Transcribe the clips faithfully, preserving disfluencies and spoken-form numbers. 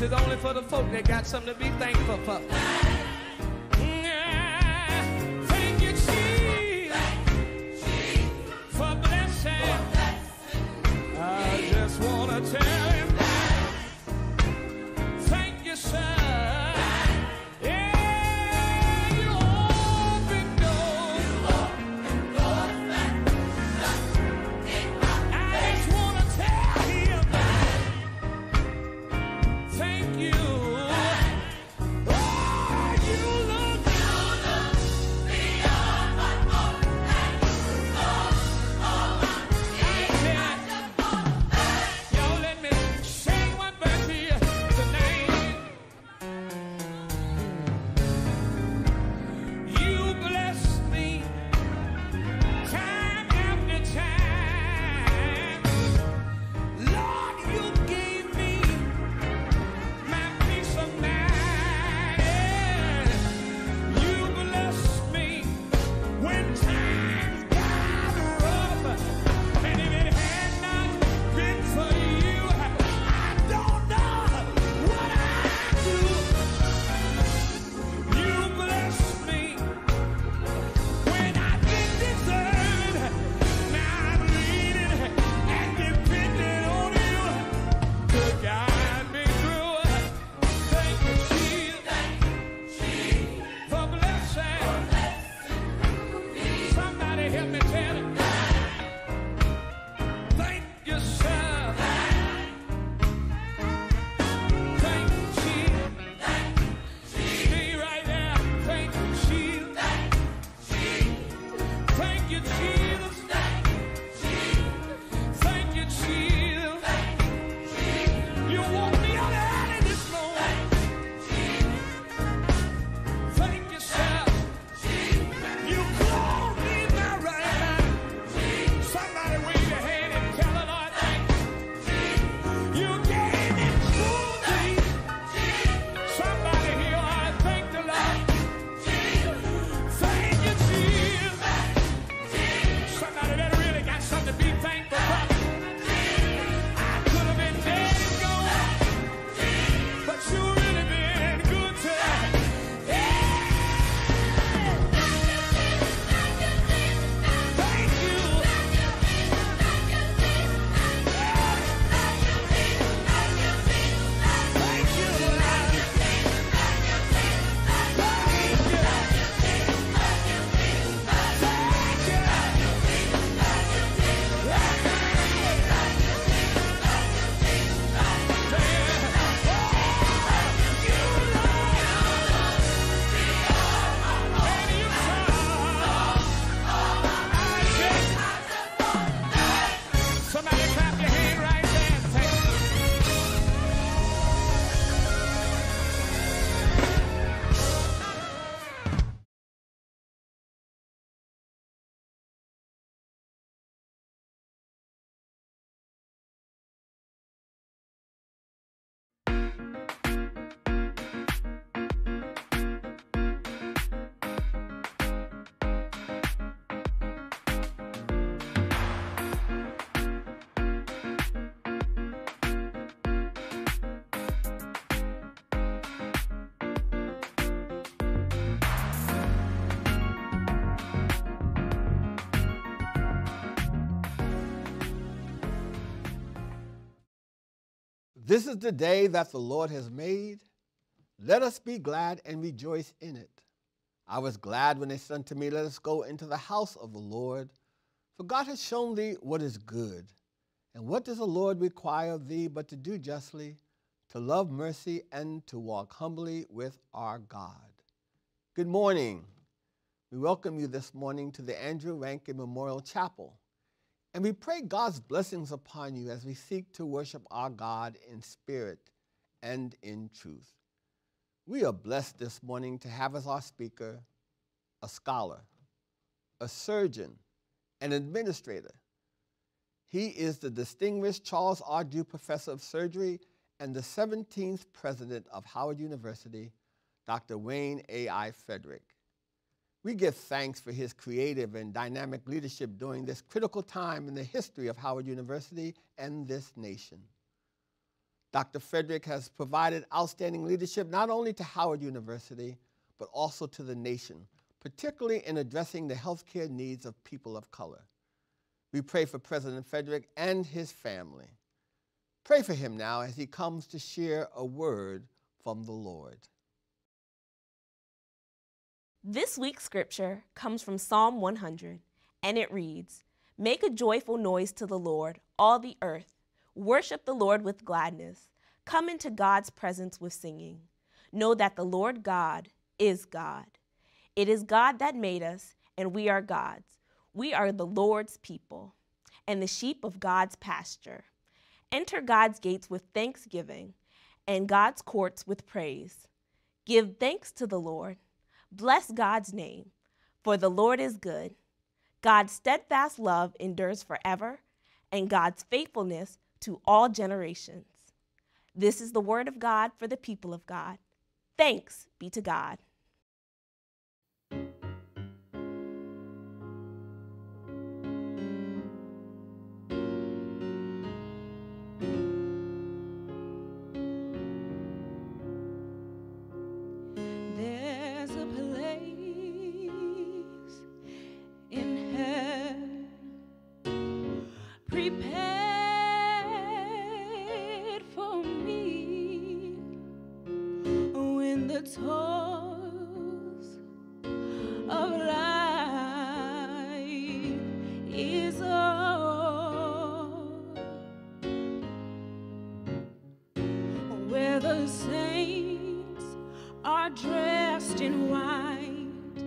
This is only for the folk that got something to be thankful for. Thank you, Jesus, for blessing. I just want to tell him thank you, sir. This is the day that the Lord has made. Let us be glad and rejoice in it. I was glad when they said unto me, let us go into the house of the Lord. For God has shown thee what is good. And what does the Lord require of thee but to do justly, to love mercy, and to walk humbly with our God? Good morning. We welcome you this morning to the Andrew Rankin Memorial Chapel. And we pray God's blessings upon you as we seek to worship our God in spirit and in truth. We are blessed this morning to have as our speaker a scholar, a surgeon, an administrator. He is the distinguished Charles R. Dew Professor of Surgery and the seventeenth President of Howard University, Doctor Wayne A I Frederick. We give thanks for his creative and dynamic leadership during this critical time in the history of Howard University and this nation. Doctor Frederick has provided outstanding leadership not only to Howard University, but also to the nation, particularly in addressing the healthcare needs of people of color. We pray for President Frederick and his family. Pray for him now as he comes to share a word from the Lord. This week's scripture comes from Psalm one hundred, and it reads, "Make a joyful noise to the Lord, all the earth. Worship the Lord with gladness. Come into God's presence with singing. Know that the Lord God is God. It is God that made us, and we are God's. We are the Lord's people, and the sheep of God's pasture. Enter God's gates with thanksgiving, and God's courts with praise. Give thanks to the Lord. Bless God's name, for the Lord is good. God's steadfast love endures forever, and God's faithfulness to all generations." This is the word of God for the people of God. Thanks be to God. There's a place in heaven prepared for me when the toils of life is o'er, where the saints are dressed in white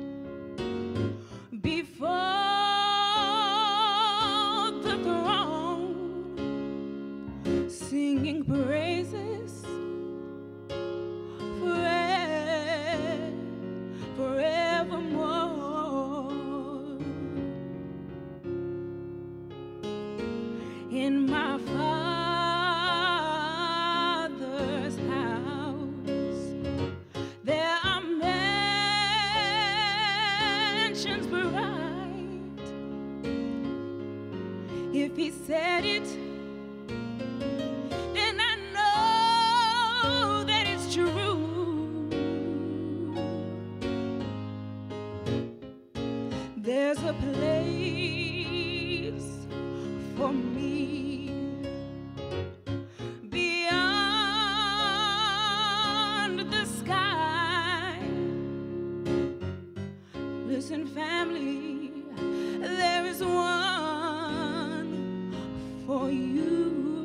before the throne, singing praises forever, forevermore. In my Father's house there are mansions bright. If he said it, then I know that it's true. There's a place for me beyond the sky. Listen, family, there is one for you.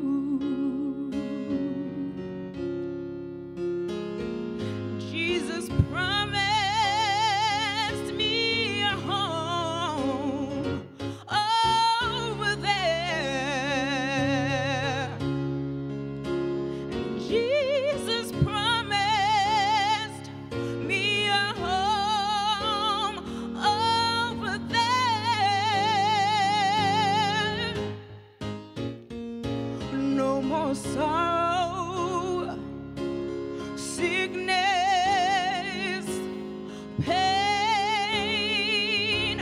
Jesus promised me a home over there. Jesus promised me a home over there. No more sorrow, sickness, pain,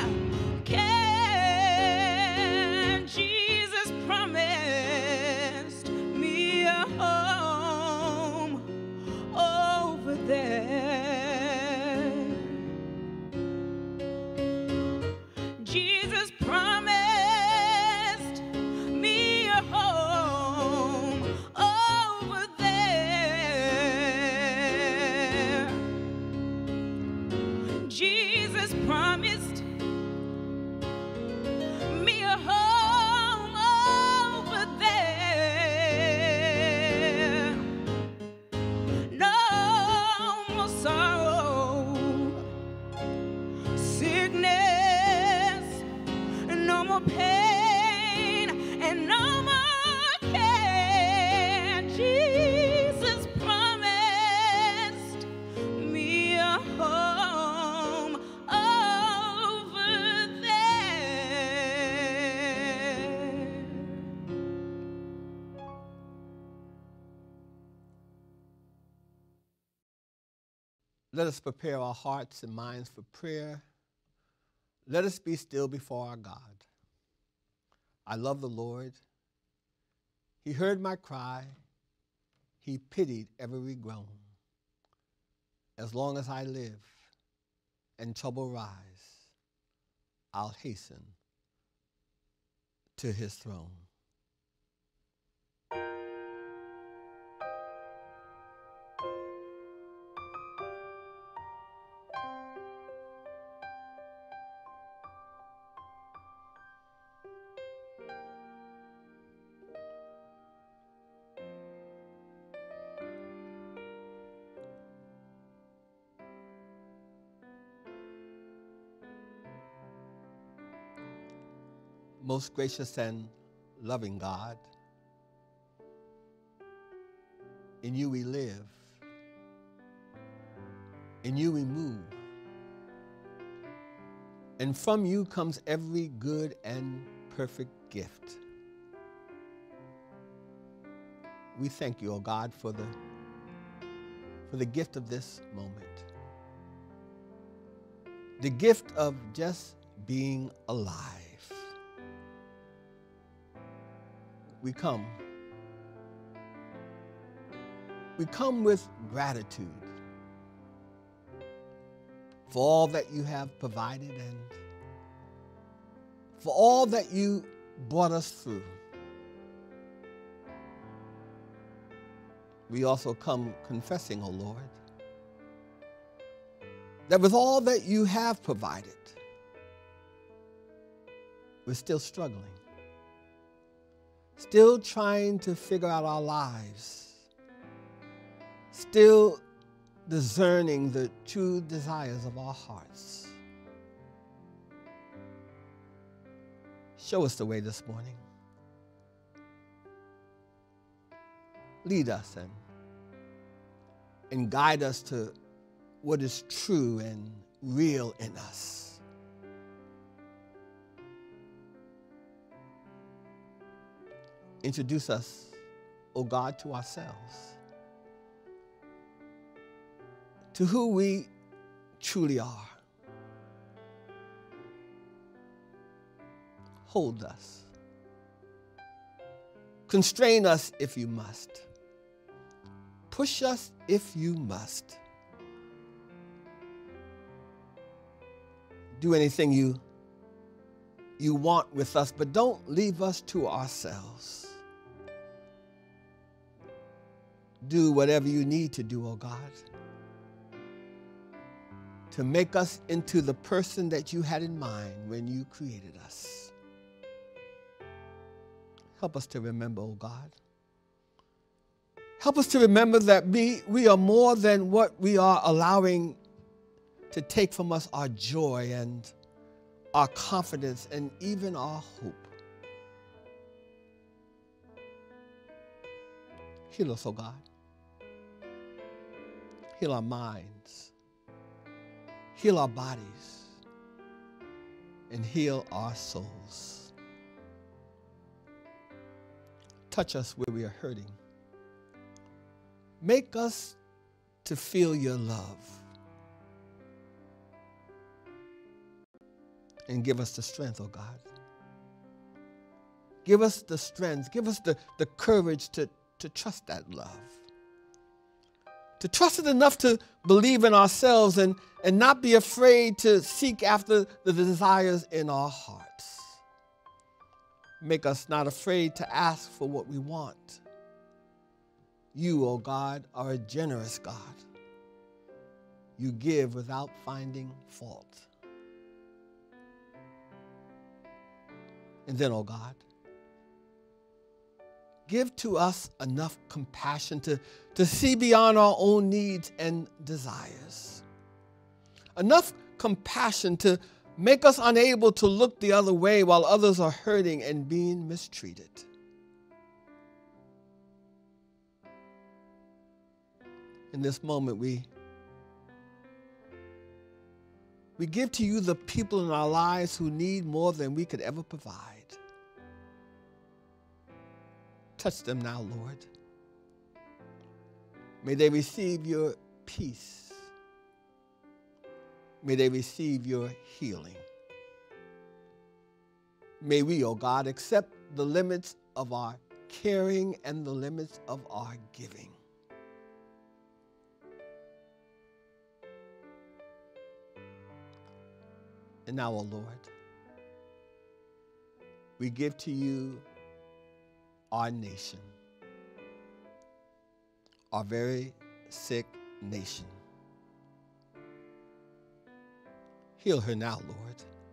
can. Jesus promised me a home over there. Jesus promised me a home over there. Jesus promised me a home over there. No more sorrow, sickness, no more pain, and no more care. Jesus promised me a home over there. Let us prepare our hearts and minds for prayer. Let us be still before our God. I love the Lord. He heard my cry. he pitied every groan. As long as I live and trouble rise, I'll hasten to his throne. Most gracious and loving God, in you we live, in you we move, and from you comes every good and perfect gift. We thank you, O God, for the, for the gift of this moment, the gift of just being alive. We come. We come with gratitude for all that you have provided and for all that you brought us through. We also come confessing, O Lord, that with all that you have provided, we're still struggling. Still trying to figure out our lives, still discerning the true desires of our hearts. Show us the way this morning. Lead us and, and guide us to what is true and real in us. Introduce us, O God, to ourselves, to who we truly are. Hold us. Constrain us if you must. Push us if you must. Do anything you, you want with us, but don't leave us to ourselves. Do whatever you need to do, oh God, to make us into the person that you had in mind when you created us. Help us to remember, oh God. Help us to remember that we, we are more than what we are allowing to take from us our joy and our confidence and even our hope. Heal us, oh God. Heal our minds. Heal our bodies. And heal our souls. Touch us where we are hurting. Make us to feel your love. And give us the strength, oh God. Give us the strength. Give us the, the courage to, to trust that love. To trust it enough to believe in ourselves and, and not be afraid to seek after the desires in our hearts. Make us not afraid to ask for what we want. You, oh God, are a generous God. You give without finding fault. And then, oh God, give to us enough compassion to, to see beyond our own needs and desires. Enough compassion to make us unable to look the other way while others are hurting and being mistreated. In this moment, we, we give to you the people in our lives who need more than we could ever provide. Touch them now, Lord. May they receive your peace. May they receive your healing. May we, oh God, accept the limits of our caring and the limits of our giving. and our Lord, we give to you our nation, our very sick nation. Heal her now, Lord.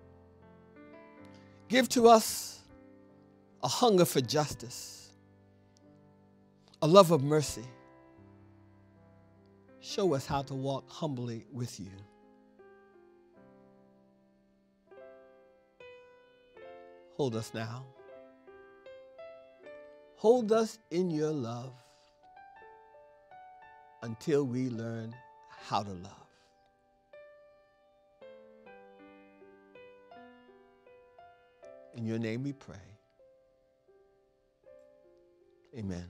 Give to us a hunger for justice, a love of mercy. Show us how to walk humbly with you. Hold us now. Hold us in your love until we learn how to love. In your name we pray. Amen.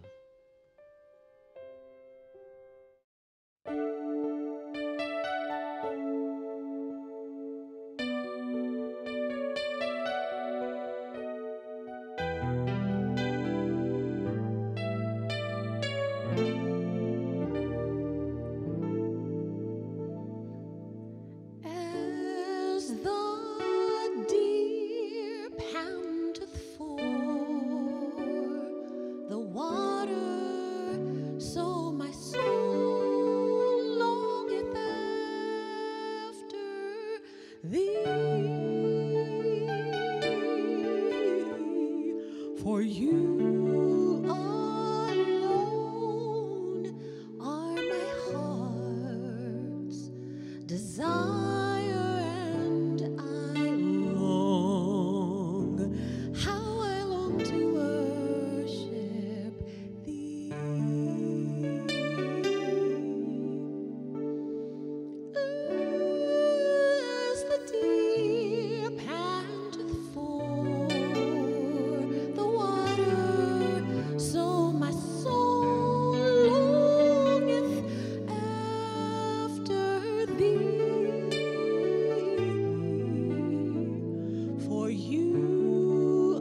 As the deer panteth for the water, so my soul longeth after thee. For you alone are my heart's desire, and I long, how I long to worship thee. As the deer panteth for the water, so my soul longeth after thee. For you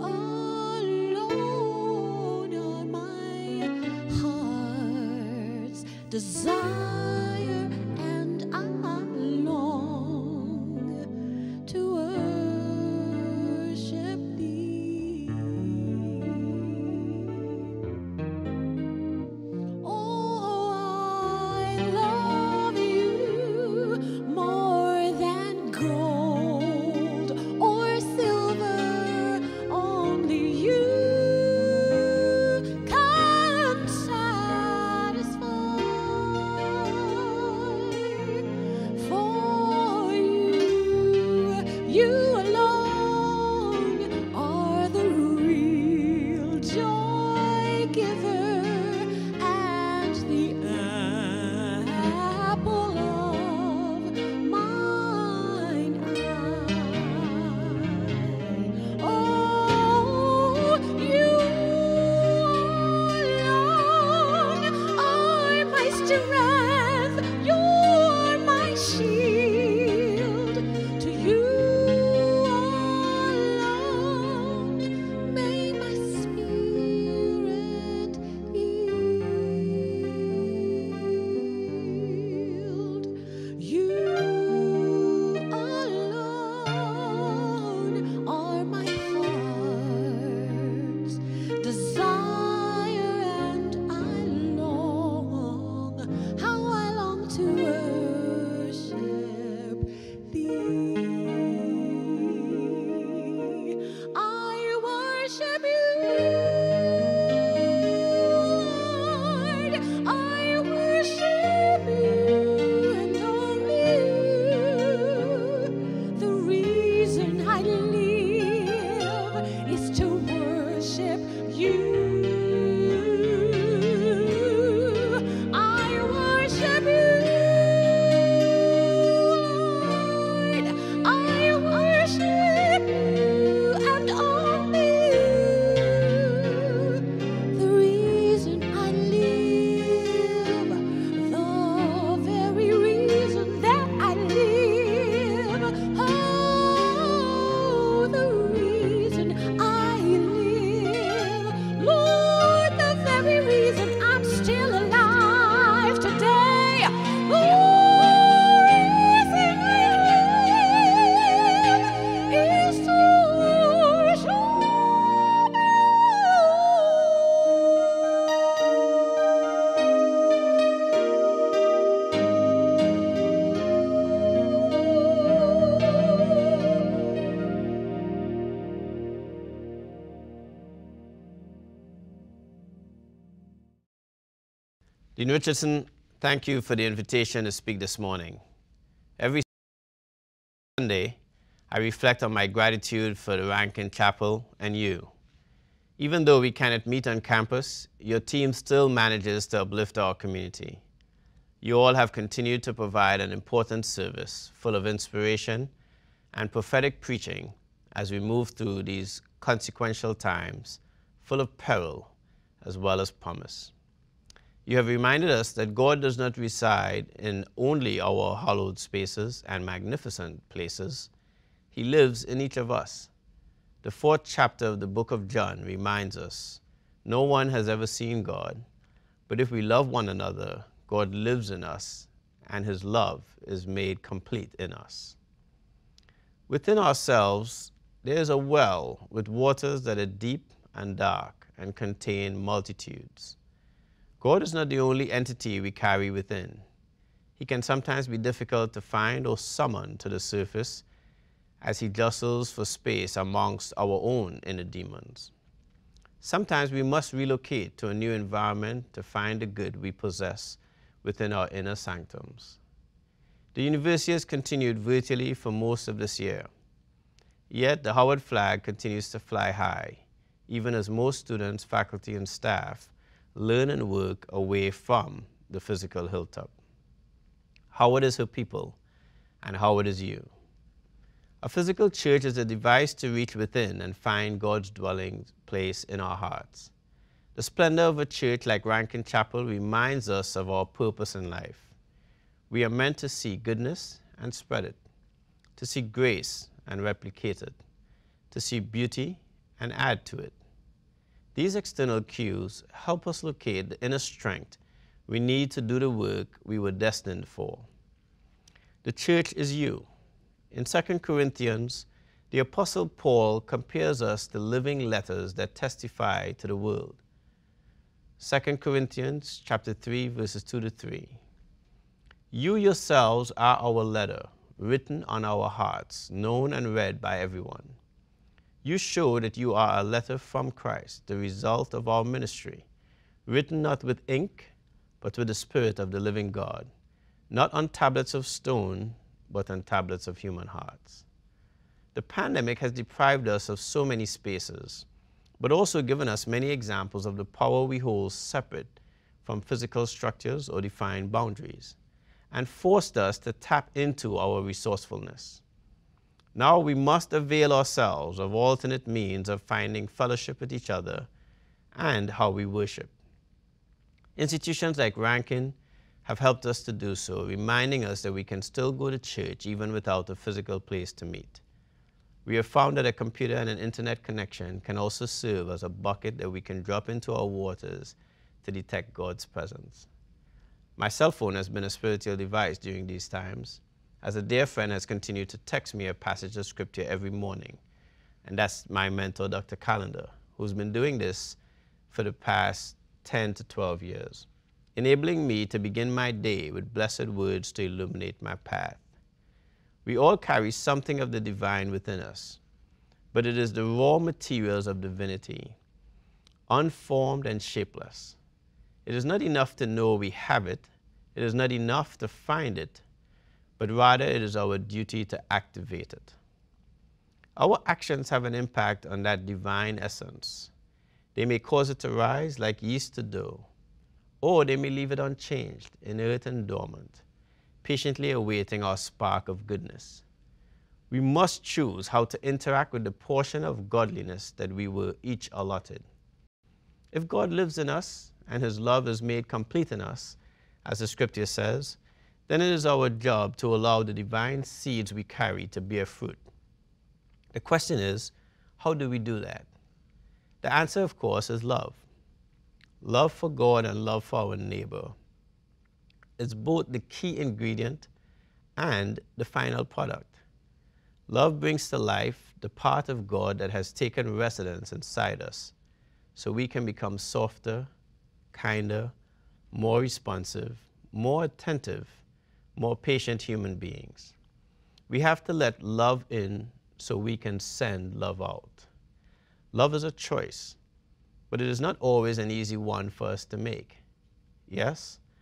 alone are my heart's desire, and I long to worship thee. Oh, I love you more than gold or silver. Only you can satisfy. Dean Richardson, thank you for the invitation to speak this morning. Every Sunday, I reflect on my gratitude for the Rankin Chapel and you. Even though we cannot meet on campus, your team still manages to uplift our community. You all have continued to provide an important service full of inspiration and prophetic preaching as we move through these consequential times, full of peril as well as promise. You have reminded us that God does not reside in only our hallowed spaces and magnificent places. He lives in each of us. The fourth chapter of the book of John reminds us, no one has ever seen God, but if we love one another, God lives in us, and his love is made complete in us. Within ourselves, there is a well with waters that are deep and dark and contain multitudes. God is not the only entity we carry within. He can sometimes be difficult to find or summon to the surface as he jostles for space amongst our own inner demons. Sometimes we must relocate to a new environment to find the good we possess within our inner sanctums. The university has continued virtually for most of this year. Yet the Howard flag continues to fly high, even as most students, faculty, and staff learn and work away from the physical hilltop. Howard is her people, and Howard is you. A physical church is a device to reach within and find God's dwelling place in our hearts. The splendor of a church like Rankin Chapel reminds us of our purpose in life. We are meant to see goodness and spread it, to see grace and replicate it, to see beauty and add to it. These external cues help us locate the inner strength we need to do the work we were destined for. The church is you. In Second Corinthians, the Apostle Paul compares us to living letters that testify to the world. Second Corinthians chapter three, verses two to three. You yourselves are our letter, written on our hearts, known and read by everyone. You show that you are a letter from Christ, the result of our ministry, written not with ink, but with the Spirit of the living God, not on tablets of stone, but on tablets of human hearts. The pandemic has deprived us of so many spaces, but also given us many examples of the power we hold separate from physical structures or defined boundaries, and forced us to tap into our resourcefulness. Now we must avail ourselves of alternate means of finding fellowship with each other and how we worship. Institutions like Rankin have helped us to do so, reminding us that we can still go to church even without a physical place to meet. We have found that a computer and an internet connection can also serve as a bucket that we can drop into our waters to detect God's presence. My cell phone has been a spiritual device during these times, as a dear friend has continued to text me a passage of scripture every morning. And that's my mentor, Doctor Calendar, who's been doing this for the past ten to twelve years, enabling me to begin my day with blessed words to illuminate my path. We all carry something of the divine within us, but it is the raw materials of divinity, unformed and shapeless. It is not enough to know we have it. It is not enough to find it, but rather it is our duty to activate it. Our actions have an impact on that divine essence. They may cause it to rise like yeast to dough, or they may leave it unchanged, inert and dormant, patiently awaiting our spark of goodness. We must choose how to interact with the portion of godliness that we were each allotted. If God lives in us and his love is made complete in us, as the scripture says, then it is our job to allow the divine seeds we carry to bear fruit. The question is, how do we do that? The answer, of course, is love. Love for God and love for our neighbor. It's both the key ingredient and the final product. Love brings to life the part of God that has taken residence inside us, so we can become softer, kinder, more responsive, more attentive, more patient human beings. We have to let love in so we can send love out. Love is a choice, but it is not always an easy one for us to make. Yes,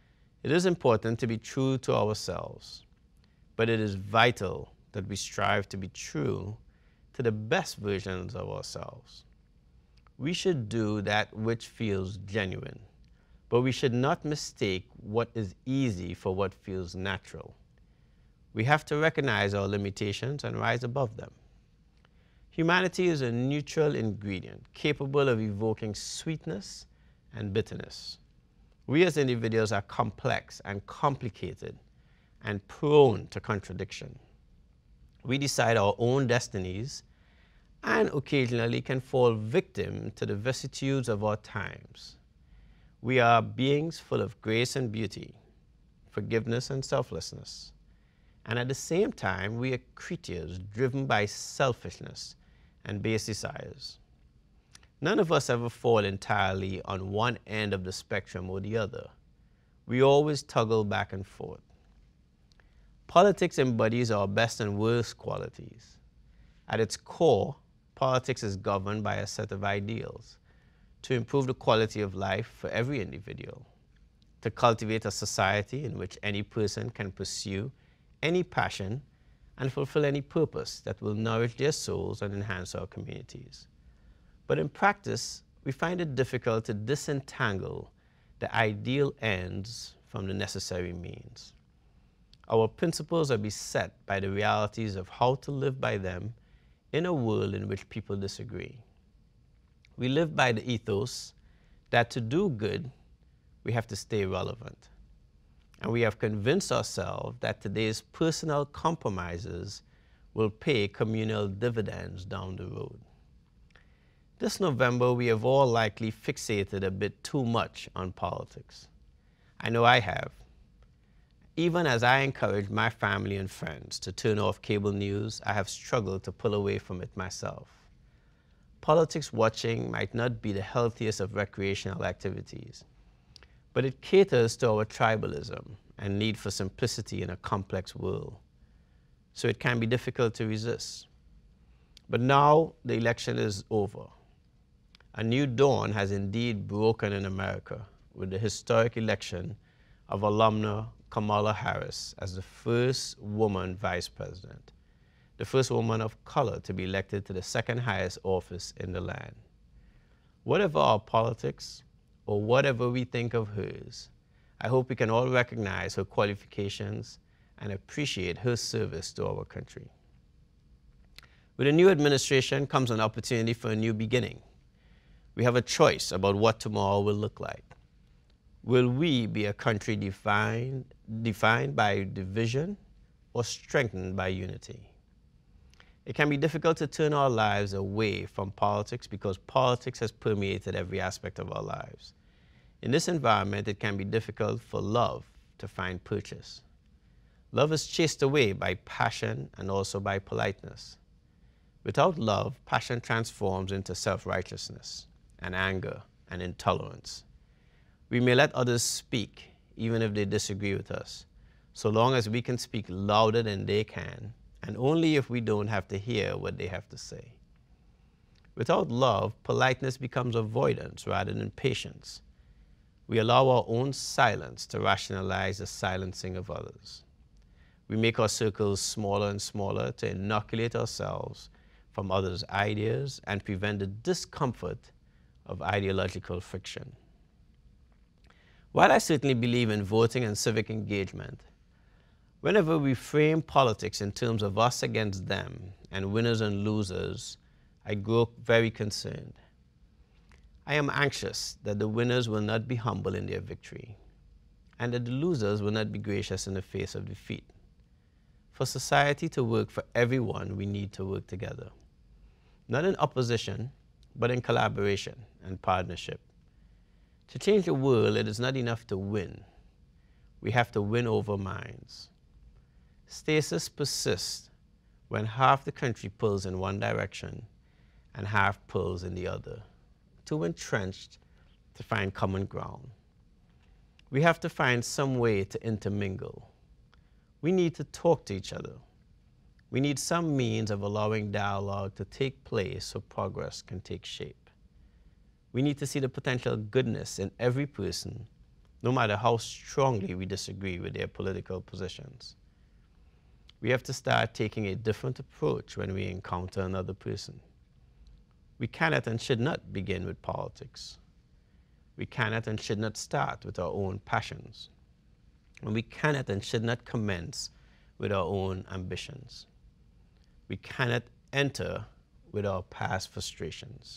It is important to be true to ourselves, but it is vital that we strive to be true to the best versions of ourselves. We should do that which feels genuine, but we should not mistake what is easy for what feels natural. We have to recognize our limitations and rise above them. Humanity is a neutral ingredient capable of evoking sweetness and bitterness. We as individuals are complex and complicated and prone to contradiction. We decide our own destinies and occasionally can fall victim to the vicissitudes of our times. We are beings full of grace and beauty, forgiveness and selflessness. And at the same time, we are creatures driven by selfishness and base desires. None of us ever fall entirely on one end of the spectrum or the other. We always toggle back and forth. Politics embodies our best and worst qualities. At its core, politics is governed by a set of ideals to improve the quality of life for every individual, to cultivate a society in which any person can pursue any passion and fulfill any purpose that will nourish their souls and enhance our communities. But in practice, we find it difficult to disentangle the ideal ends from the necessary means. Our principles are beset by the realities of how to live by them in a world in which people disagree. We live by the ethos that to do good, we have to stay relevant. And we have convinced ourselves that today's personal compromises will pay communal dividends down the road. This November, we have all likely fixated a bit too much on politics. I know I have. Even as I encourage my family and friends to turn off cable news, I have struggled to pull away from it myself. Politics watching might not be the healthiest of recreational activities, but it caters to our tribalism and need for simplicity in a complex world, so it can be difficult to resist. But now the election is over. A new dawn has indeed broken in America with the historic election of alumna Kamala Harris as the first woman vice president, the first woman of color to be elected to the second highest office in the land. Whatever our politics or whatever we think of hers, I hope we can all recognize her qualifications and appreciate her service to our country. With a new administration comes an opportunity for a new beginning. We have a choice about what tomorrow will look like. Will we be a country defined, defined by division or strengthened by unity? It can be difficult to turn our lives away from politics because politics has permeated every aspect of our lives. In this environment, it can be difficult for love to find purchase. Love is chased away by passion and also by politeness. Without love, passion transforms into self-righteousness and anger and intolerance. We may let others speak, even if they disagree with us, so long as we can speak louder than they can, and only if we don't have to hear what they have to say. Without love, politeness becomes avoidance rather than patience. We allow our own silence to rationalize the silencing of others. We make our circles smaller and smaller to inoculate ourselves from others' ideas and prevent the discomfort of ideological friction. While I certainly believe in voting and civic engagement, whenever we frame politics in terms of us against them and winners and losers, I grow very concerned. I am anxious that the winners will not be humble in their victory and that the losers will not be gracious in the face of defeat. For society to work for everyone, we need to work together, not in opposition, but in collaboration and partnership. To change the world, it is not enough to win. We have to win over minds. Stasis persists when half the country pulls in one direction and half pulls in the other, too entrenched to find common ground. We have to find some way to intermingle. We need to talk to each other. We need some means of allowing dialogue to take place so progress can take shape. We need to see the potential goodness in every person no matter how strongly we disagree with their political positions. We have to start taking a different approach when we encounter another person. We cannot and should not begin with politics. We cannot and should not start with our own passions. And we cannot and should not commence with our own ambitions. We cannot enter with our past frustrations.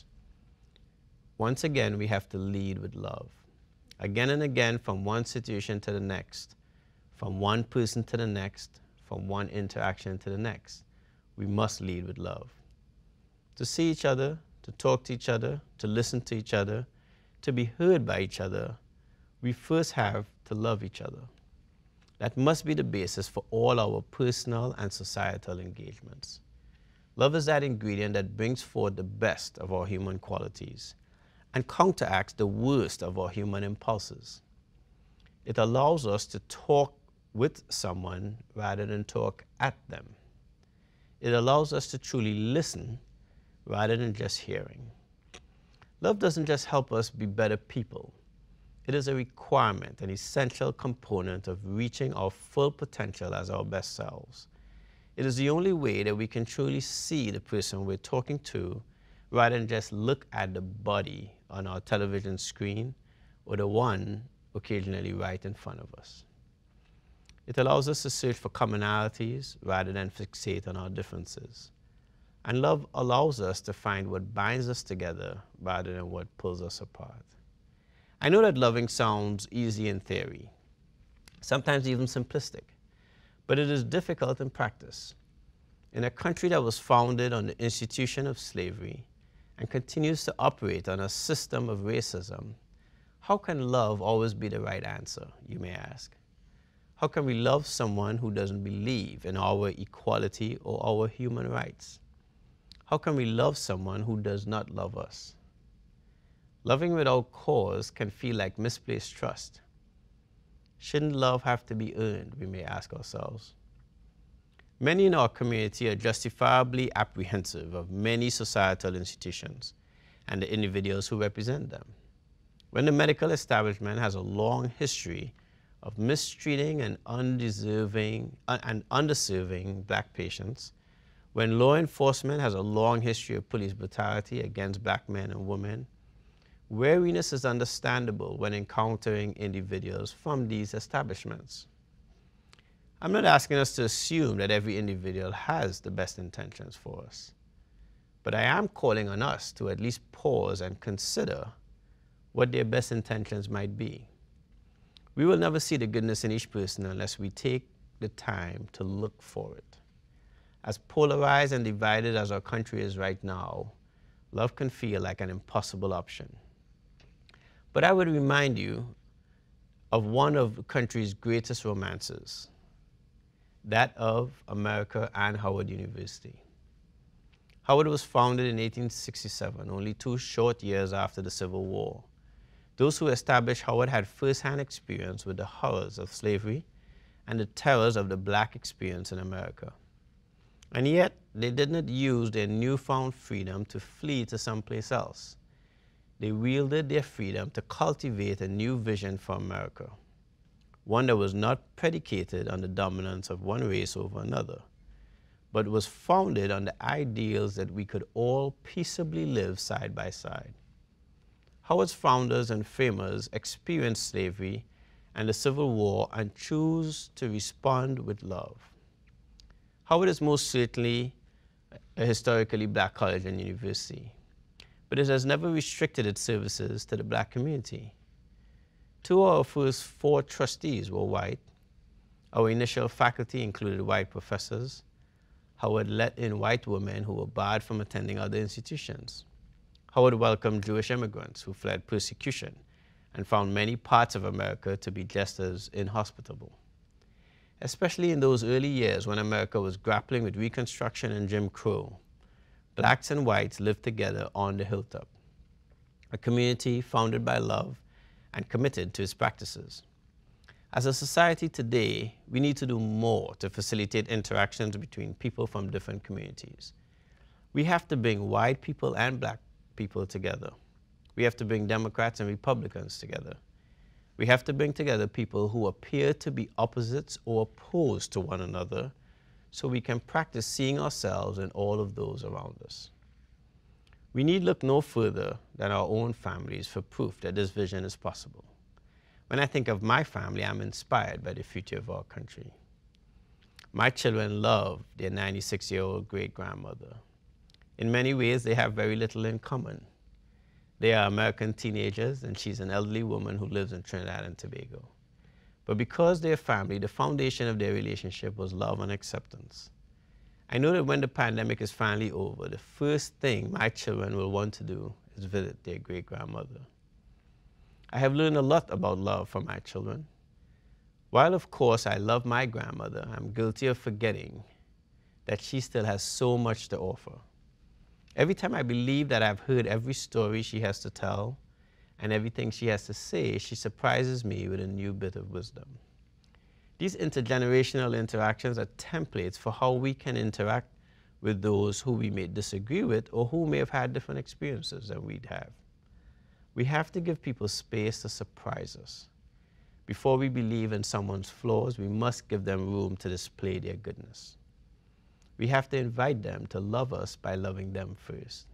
Once again, we have to lead with love. Again and again, from one situation to the next, from one person to the next, from one interaction to the next, we must lead with love. To see each other, to talk to each other, to listen to each other, to be heard by each other, we first have to love each other. That must be the basis for all our personal and societal engagements. Love is that ingredient that brings forth the best of our human qualities and counteracts the worst of our human impulses. It allows us to talk with someone rather than talk at them. It allows us to truly listen rather than just hearing. Love doesn't just help us be better people. It is a requirement, an essential component of reaching our full potential as our best selves. It is the only way that we can truly see the person we're talking to rather than just look at the body on our television screen or the one occasionally right in front of us. It allows us to search for commonalities rather than fixate on our differences. And love allows us to find what binds us together rather than what pulls us apart. I know that loving sounds easy in theory, sometimes even simplistic, but it is difficult in practice. In a country that was founded on the institution of slavery and continues to operate on a system of racism, how can love always be the right answer, you may ask? How can we love someone who doesn't believe in our equality or our human rights? How can we love someone who does not love us? Loving without cause can feel like misplaced trust. Shouldn't love have to be earned, we may ask ourselves. Many in our community are justifiably apprehensive of many societal institutions and the individuals who represent them. When the medical establishment has a long history of mistreating and undeserving uh, and underserving black patients, when law enforcement has a long history of police brutality against black men and women, weariness is understandable when encountering individuals from these establishments. I'm not asking us to assume that every individual has the best intentions for us, but I am calling on us to at least pause and consider what their best intentions might be. We will never see the goodness in each person unless we take the time to look for it. As polarized and divided as our country is right now, love can feel like an impossible option. But I would remind you of one of the country's greatest romances, that of America and Howard University. Howard was founded in eighteen sixty-seven, only two short years after the Civil War. Those who established Howard had first-hand experience with the horrors of slavery and the terrors of the black experience in America. And yet, they did not use their newfound freedom to flee to someplace else. They wielded their freedom to cultivate a new vision for America, one that was not predicated on the dominance of one race over another, but was founded on the ideals that we could all peaceably live side by side. Howard's founders and framers experienced slavery and the Civil War and choose to respond with love. Howard is most certainly a historically black college and university, but it has never restricted its services to the black community. Two of our first four trustees were white. Our initial faculty included white professors. Howard let in white women who were barred from attending other institutions. Howard welcomed Jewish immigrants who fled persecution and found many parts of America to be just as inhospitable. Especially in those early years when America was grappling with Reconstruction and Jim Crow, blacks and whites lived together on the hilltop, a community founded by love and committed to its practices. As a society today, we need to do more to facilitate interactions between people from different communities. We have to bring white people and black people together. We have to bring Democrats and Republicans together. We have to bring together people who appear to be opposites or opposed to one another so we can practice seeing ourselves in all of those around us. We need look no further than our own families for proof that this vision is possible. When I think of my family, I'm inspired by the future of our country. My children love their ninety-six-year-old great-grandmother. In many ways, they have very little in common. They are American teenagers, and she's an elderly woman who lives in Trinidad and Tobago. But because they're family, the foundation of their relationship was love and acceptance. I know that when the pandemic is finally over, the first thing my children will want to do is visit their great-grandmother. I have learned a lot about love from my children. While, of course, I love my grandmother, I'm guilty of forgetting that she still has so much to offer. Every time I believe that I've heard every story she has to tell and everything she has to say, she surprises me with a new bit of wisdom. These intergenerational interactions are templates for how we can interact with those who we may disagree with or who may have had different experiences than we'd have. We have to give people space to surprise us. Before we believe in someone's flaws, we must give them room to display their goodness. We have to invite them to love us by loving them first.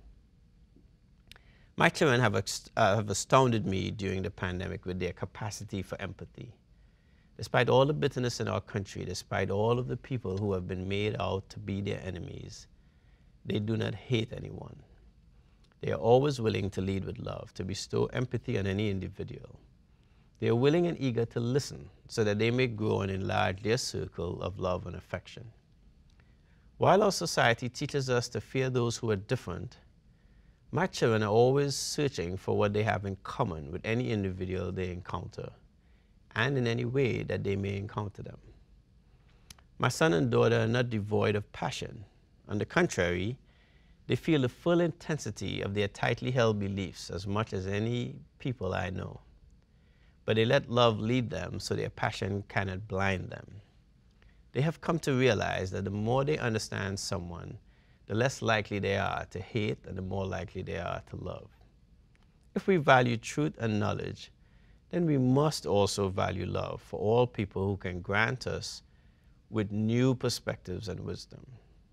My children have, uh, have astounded me during the pandemic with their capacity for empathy. Despite all the bitterness in our country, despite all of the people who have been made out to be their enemies, they do not hate anyone. They are always willing to lead with love, to bestow empathy on any individual. They are willing and eager to listen so that they may grow and enlarge their circle of love and affection. While our society teaches us to fear those who are different, my children are always searching for what they have in common with any individual they encounter, and in any way that they may encounter them. My son and daughter are not devoid of passion. On the contrary, they feel the full intensity of their tightly held beliefs as much as any people I know. But they let love lead them so their passion cannot blind them. They have come to realize that the more they understand someone, the less likely they are to hate and the more likely they are to love. If we value truth and knowledge, then we must also value love for all people who can grant us with new perspectives and wisdom.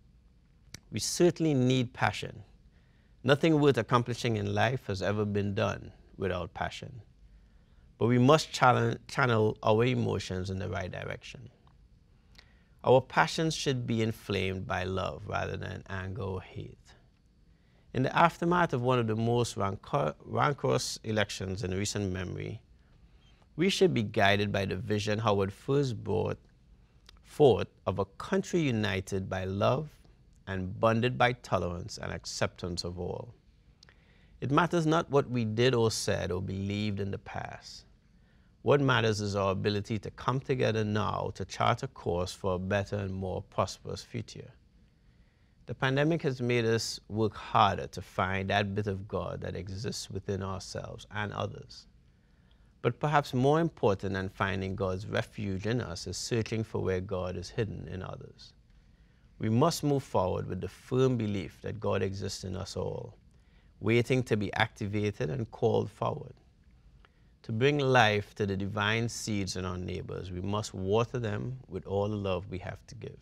We certainly need passion. Nothing worth accomplishing in life has ever been done without passion. But we must channel our emotions in the right direction. Our passions should be inflamed by love rather than anger or hate. In the aftermath of one of the most rancor rancorous elections in recent memory, we should be guided by the vision Howard first brought forth of a country united by love and bonded by tolerance and acceptance of all. It matters not what we did or said or believed in the past. What matters is our ability to come together now to chart a course for a better and more prosperous future. The pandemic has made us work harder to find that bit of God that exists within ourselves and others. But perhaps more important than finding God's refuge in us is searching for where God is hidden in others. We must move forward with the firm belief that God exists in us all, waiting to be activated and called forward. To bring life to the divine seeds in our neighbors, we must water them with all the love we have to give.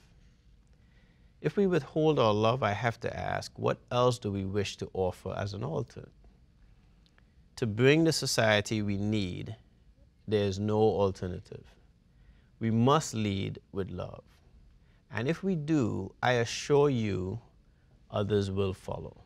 If we withhold our love, I have to ask, what else do we wish to offer as an alternate? To bring the society we need, there is no alternative. We must lead with love. And if we do, I assure you, others will follow.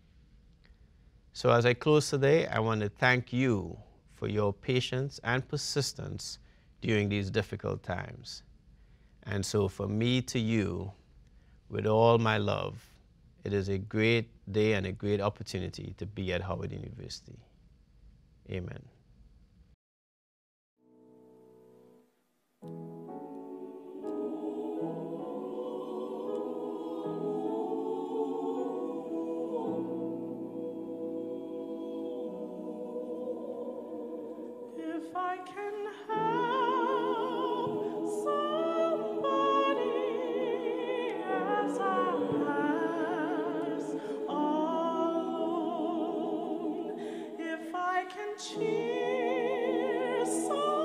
So as I close today, I want to thank you for your patience and persistence during these difficult times. And so from me to you, with all my love, it is a great day and a great opportunity to be at Howard University. Amen. If I can help somebody as I pass alone, if I can cheer some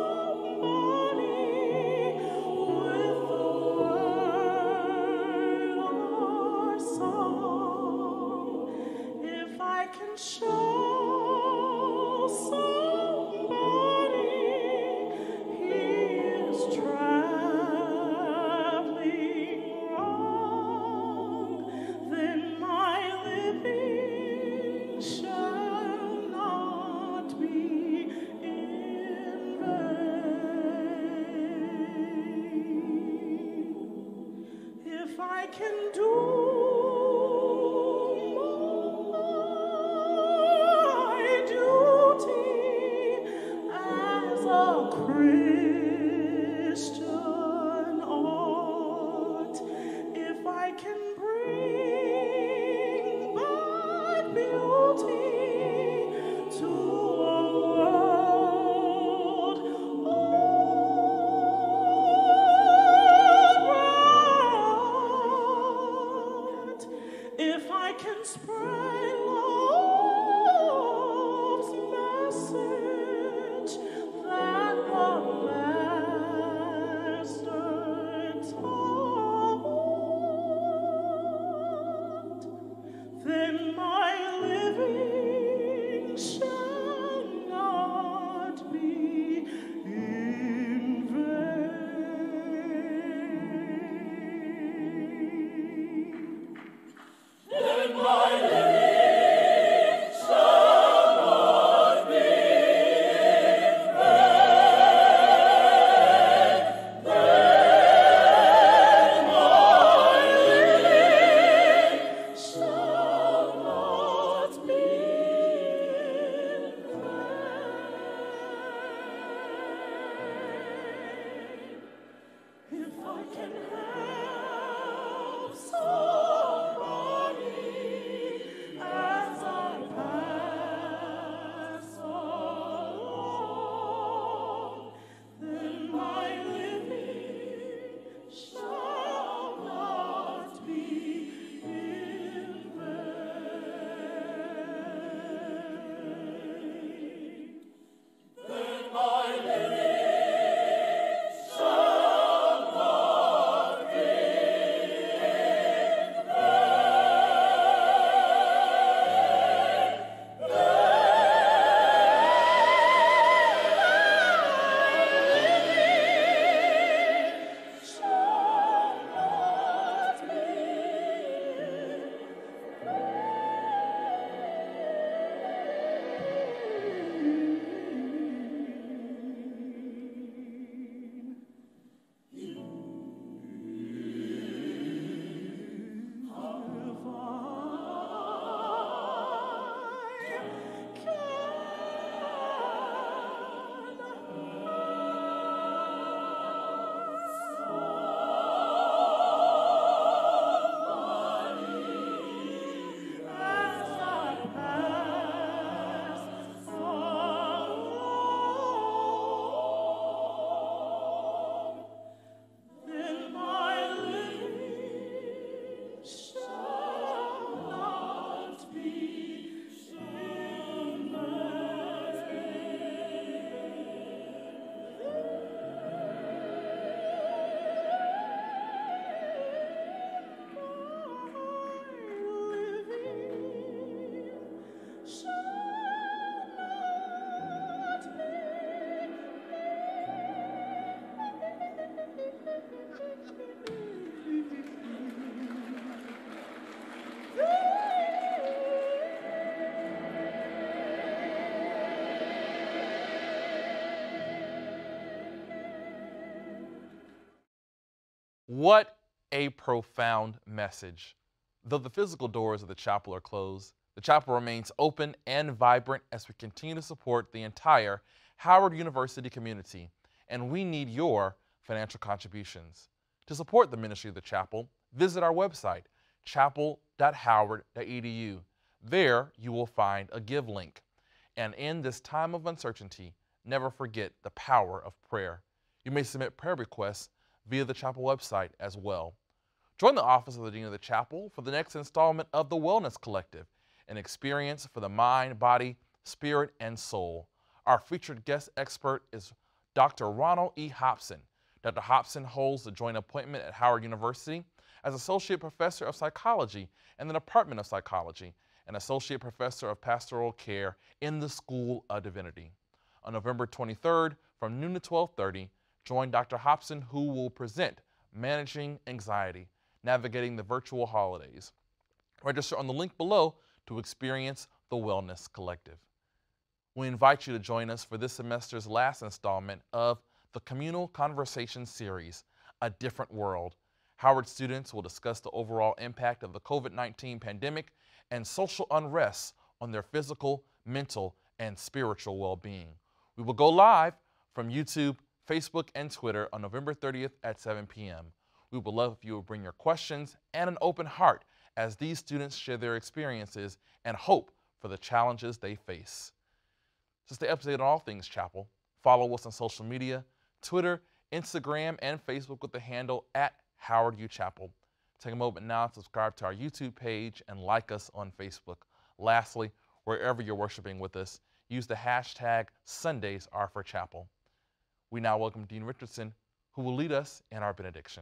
What a profound message. Though the physical doors of the chapel are closed, the chapel remains open and vibrant as we continue to support the entire Howard University community, and we need your financial contributions. To support the ministry of the chapel, visit our website, chapel dot howard dot e d u. There you will find a give link. And in this time of uncertainty, never forget the power of prayer. You may submit prayer requests via the chapel website as well. Join the office of the Dean of the Chapel for the next installment of the Wellness Collective, an experience for the mind, body, spirit, and soul. Our featured guest expert is Doctor Ronald E. Hobson. Doctor Hobson holds the joint appointment at Howard University as Associate Professor of Psychology in the Department of Psychology and Associate Professor of Pastoral Care in the School of Divinity. On November twenty-third, from noon to twelve thirty, join Doctor Hobson, who will present Managing Anxiety, Navigating the Virtual Holidays. Register on the link below to experience the Wellness Collective. We invite you to join us for this semester's last installment of the Communal Conversation Series, A Different World. Howard students will discuss the overall impact of the COVID nineteen pandemic and social unrest on their physical, mental, and spiritual well-being. We will go live from YouTube, Facebook, and Twitter on November thirtieth at seven p m We would love if you would bring your questions and an open heart as these students share their experiences and hope for the challenges they face. To stay up to date on all things chapel, follow us on social media, Twitter, Instagram, and Facebook with the handle at Howard U Chapel. Take a moment now to subscribe to our YouTube page and like us on Facebook. Lastly, wherever you're worshiping with us, use the hashtag Sundays Are for Chapel. We now welcome Dean Richardson, who will lead us in our benediction.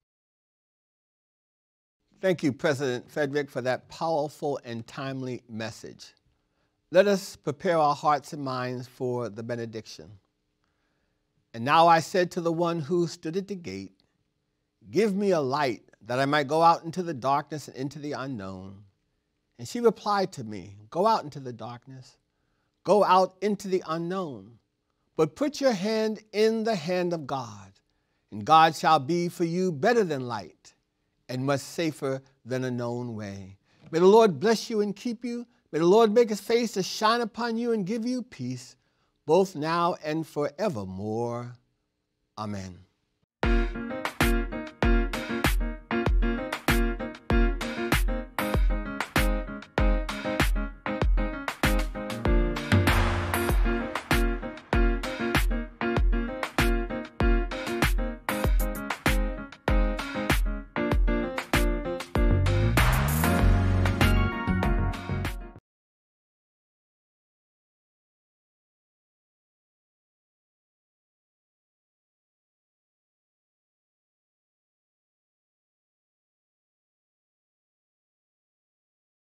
Thank you, President Frederick, for that powerful and timely message. Let us prepare our hearts and minds for the benediction. And now I said to the one who stood at the gate, give me a light that I might go out into the darkness and into the unknown. And she replied to me, go out into the darkness, go out into the unknown, but put your hand in the hand of God, and God shall be for you better than light and much safer than a known way. May the Lord bless you and keep you. May the Lord make his face to shine upon you and give you peace, both now and forevermore. Amen.